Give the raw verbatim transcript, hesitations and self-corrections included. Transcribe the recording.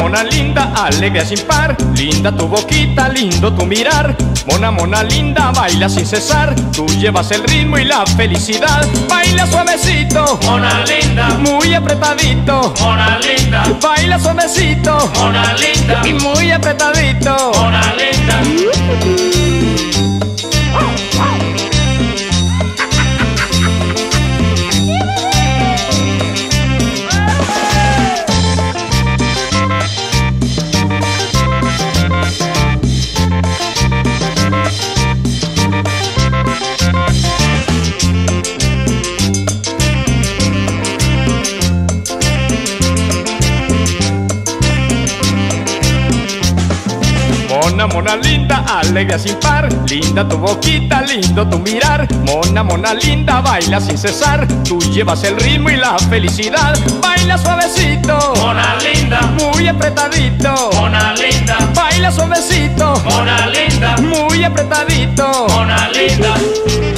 mona linda, alegría sin par. Linda tu boquita, lindo tu mirar. Mona, mona linda, baila sin cesar. Tú llevas el ritmo y la felicidad. Baila suavecito, Mona linda, muy apretadito. mona linda, Baila suavecito mona linda, y muy apretadito. mona linda. Mona, mona linda, alegría sin par. Linda tu boquita, lindo tu mirar. Mona, mona linda, baila sin cesar. Tú llevas el ritmo y la felicidad. Baila suavecito, Mona linda, muy apretadito. mona linda, Baila suavecito, mona linda, muy apretadito. mona linda.